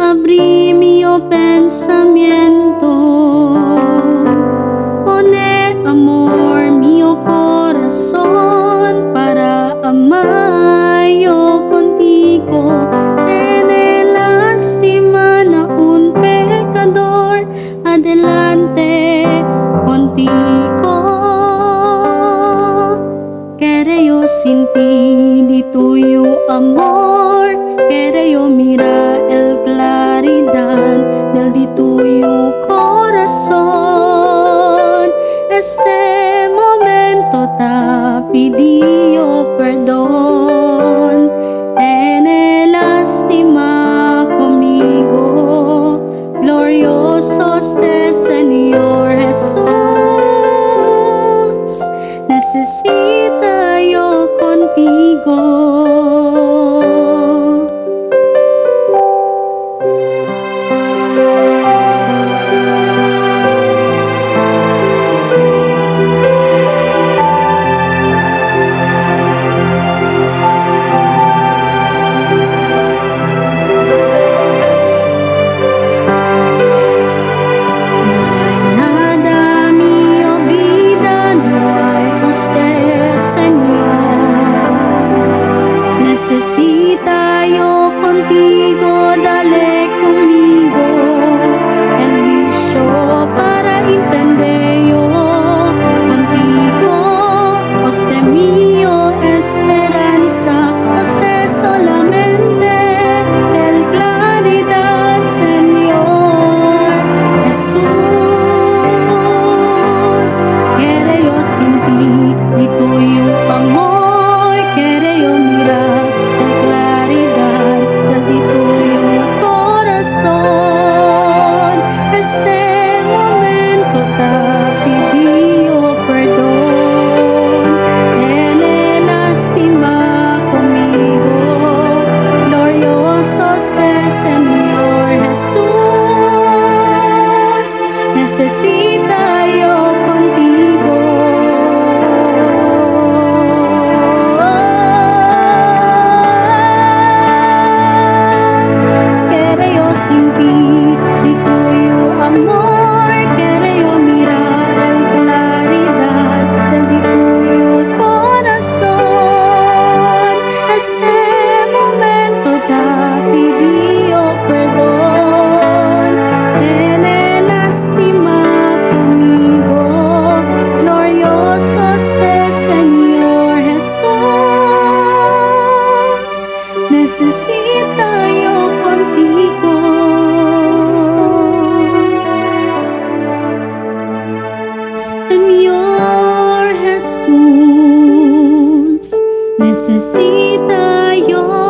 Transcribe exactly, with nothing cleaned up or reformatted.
abrí mi pensamiento, pone amor mi corazón para amar yo contigo. Tiene lástima na un pecador, adelante contigo. Quiere yo sin ti, di tuyo amor, quiere yo mirar el claridad del di tuyo corazón. Este momento te pidió perdón, tiene lástima conmigo, glorioso este Señor Jesús. Necesita yo contigo. Necesita yo contigo, dale conmigo el vicio para entender yo contigo. Usted mío esperanza, usted solamente el claridad, Señor Jesús. Quiere yo sin ti, di tuyo amor, quiere yo mirar este momento te pidió perdón, tiene lástima conmigo, glorioso este Señor Jesús. Necesita yo contigo. Quiere yo sin ti, di tuyo amor, quiere yo mirar el claridad del di tuyo corazón. Este momento te pidió perdón, tiene lástima conmigo, glorioso este Señor Jesús. Necesita yo contigo. Señor Jesús, necesita yo